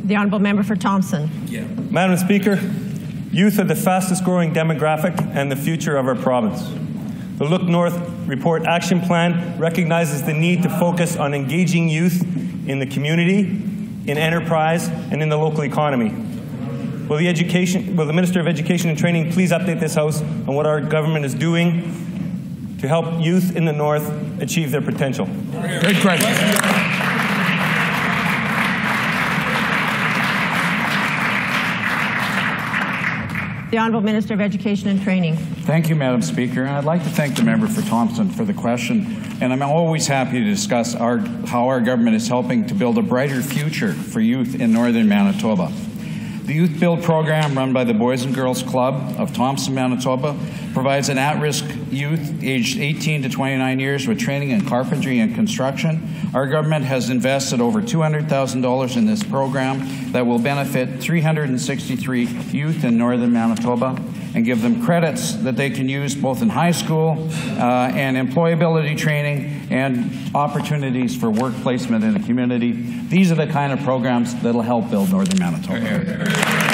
The Honourable Member for Thompson. Madam Speaker, youth are the fastest growing demographic and the future of our province. The Look North Report Action Plan recognizes the need to focus on engaging youth in the community, in enterprise, and in the local economy. Will the Minister of Education and Training please update this House on what our government is doing to help youth in the North achieve their potential? Great question. The Honourable Minister of Education and Training. Thank you, Madam Speaker. And I'd like to thank the member for Thompson for the question. And I'm always happy to discuss how our government is helping to build a brighter future for youth in northern Manitoba. The Youth Build program run by the Boys and Girls Club of Thompson, Manitoba provides an at-risk youth aged 18 to 29 years with training in carpentry and construction. Our government has invested over $200,000 in this program that will benefit 363 youth in northern Manitoba and give them credits that they can use both in high school and employability training and opportunities for work placement in the community. These are the kind of programs that will help build northern Manitoba.